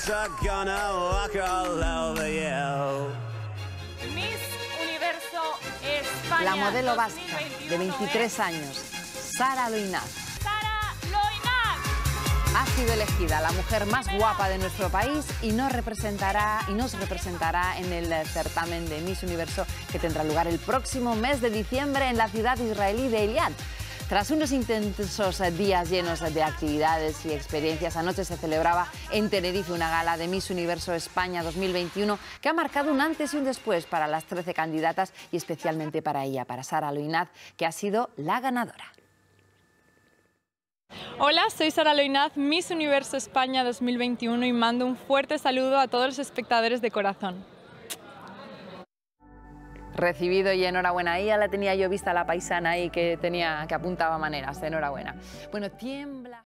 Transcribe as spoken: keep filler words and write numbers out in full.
are gonna walk all over you. Miss Universo España La modelo vasca dos mil veintiuno de veintitrés años, Sara Loinaz, Sara Loinaz. ha sido elegida la mujer más guapa de nuestro país y nos representará, y nos representará en el certamen de Miss Universo que tendrá lugar el próximo mes de diciembre en la ciudad israelí de Eilat. Tras unos intensos días llenos de actividades y experiencias, anoche se celebraba en Tenerife una gala de Miss Universo España dos mil veintiuno que ha marcado un antes y un después para las trece candidatas y especialmente para ella, para Sara Loinaz, que ha sido la ganadora. Hola, soy Sara Loinaz, Miss Universo España dos mil veintiuno y mando un fuerte saludo a todos los espectadores de corazón. Recibido y enhorabuena. Ahí ya la tenía yo vista la paisana ahí que tenía, que apuntaba maneras. Enhorabuena. Bueno, tiembla.